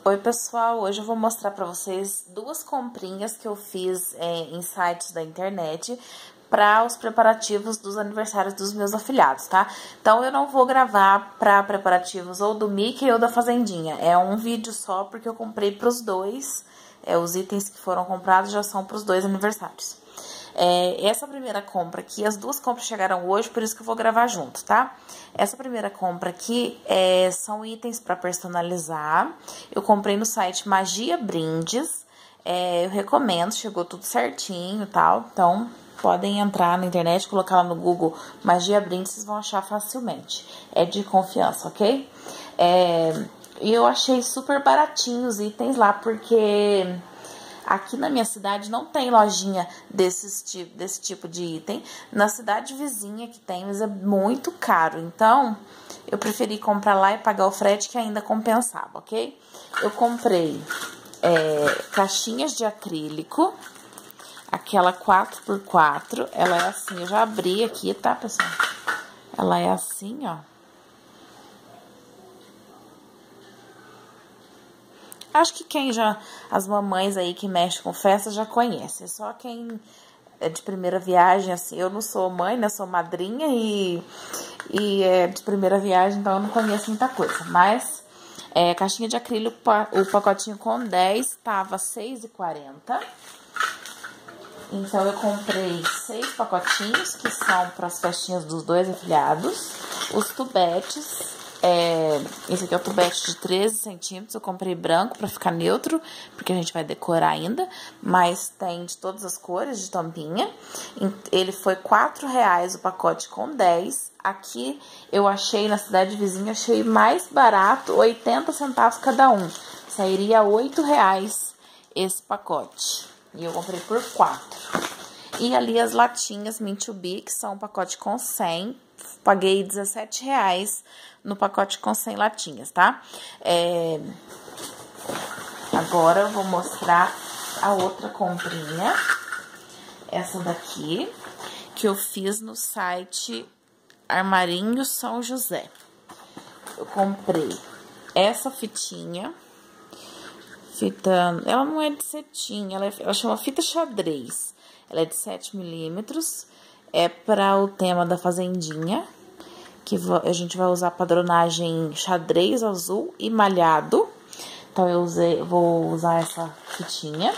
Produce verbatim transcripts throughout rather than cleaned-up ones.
Oi pessoal, hoje eu vou mostrar pra vocês duas comprinhas que eu fiz é, em sites da internet para os preparativos dos aniversários dos meus afilhados, tá? Então eu não vou gravar para preparativos ou do Mickey ou da Fazendinha, é um vídeo só porque eu comprei pros dois, é, os itens que foram comprados já são pros dois aniversários. É, essa primeira compra aqui, as duas compras chegaram hoje, por isso que eu vou gravar junto, tá? Essa primeira compra aqui é, são itens para personalizar. Eu comprei no site Magia Brindes. É, eu recomendo, chegou tudo certinho e tal. Então, podem entrar na internet, colocar lá no Google Magia Brindes, vocês vão achar facilmente. É de confiança, ok? É, e eu achei super baratinho os itens lá, porque aqui na minha cidade não tem lojinha desse, desse tipo de item. Na cidade vizinha que tem, mas é muito caro. Então, eu preferi comprar lá e pagar o frete que ainda compensava, ok? Eu comprei é, caixinhas de acrílico. Aquela quatro por quatro. Ela é assim, eu já abri aqui, tá, pessoal? Ela é assim, ó. Acho que quem já, as mamães aí que mexem com festa já conhece. É só quem é de primeira viagem, assim. Eu não sou mãe, né? Sou madrinha e, e é de primeira viagem, então eu não conheço muita coisa. Mas, é, caixinha de acrílico, o pacotinho com dez tava seis reais e quarenta centavos. Então, eu comprei seis pacotinhos, que são para as festinhas dos dois afilhados. Os tubetes. É, esse aqui é o tubete de treze centímetros, eu comprei branco pra ficar neutro, porque a gente vai decorar ainda, mas tem de todas as cores de tampinha. Ele foi quatro reais o pacote com dez. Aqui eu achei, na cidade vizinha, achei mais barato, oitenta centavos cada um. Sairia oito reais esse pacote. E eu comprei por quatro. E ali as latinhas Mint to Be, que são um pacote com cem. Paguei dezessete reais no pacote com cem latinhas, tá? É... Agora eu vou mostrar a outra comprinha. Essa daqui, que eu fiz no site Armarinho São José. Eu comprei essa fitinha. Fita... Ela não é de cetim, ela, é... ela chama fita xadrez. Ela é de sete milímetros. É para o tema da Fazendinha, que a gente vai usar padronagem xadrez azul e malhado. Então, eu usei, vou usar essa fitinha.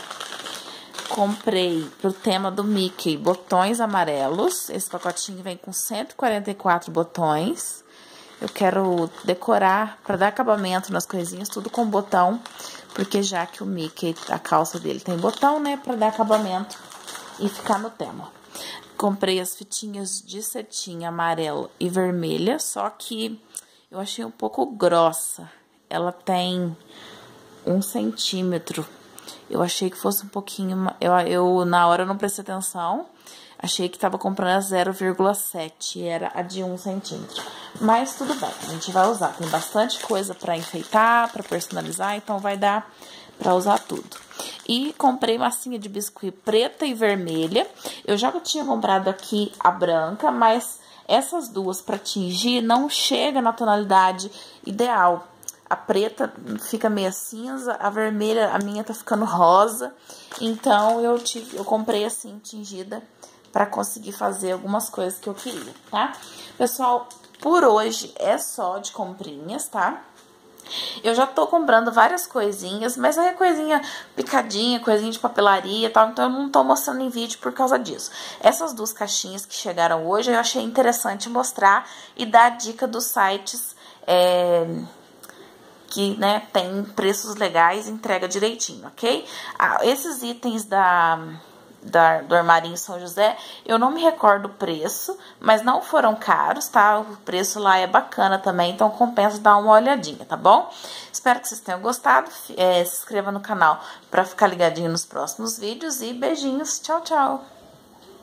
Comprei pro tema do Mickey botões amarelos. Esse pacotinho vem com cento e quarenta e quatro botões. Eu quero decorar para dar acabamento nas coisinhas, tudo com botão, porque já que o Mickey, a calça dele tem botão, né, para dar acabamento e ficar no tema. Comprei as fitinhas de cetim amarela e vermelha, só que eu achei um pouco grossa. Ela tem um centímetro. Eu achei que fosse um pouquinho... Eu, eu na hora, eu não prestei atenção. Achei que tava comprando a zero vírgula sete, era a de um centímetro. Mas tudo bem, a gente vai usar. Tem bastante coisa pra enfeitar, pra personalizar, então vai dar pra usar tudo. E comprei massinha de biscuit preta e vermelha. Eu já tinha comprado aqui a branca, mas essas duas para tingir não chega na tonalidade ideal. A preta fica meio cinza, a vermelha, a minha tá ficando rosa. Então, eu, tive, eu comprei assim, tingida, para conseguir fazer algumas coisas que eu queria, tá? Pessoal, por hoje é só de comprinhas, tá? Eu já tô comprando várias coisinhas, mas é coisinha picadinha, coisinha de papelaria e tal, então eu não tô mostrando em vídeo por causa disso. Essas duas caixinhas que chegaram hoje, eu achei interessante mostrar e dar a dica dos sites é, que, né, tem preços legais e entrega direitinho, ok? Ah, esses itens da... Da, do Armarinho São José, eu não me recordo o preço, mas não foram caros, tá? O preço lá é bacana também, então compensa dar uma olhadinha, tá bom? Espero que vocês tenham gostado, é, se inscreva no canal para ficar ligadinho nos próximos vídeos e beijinhos, tchau, tchau!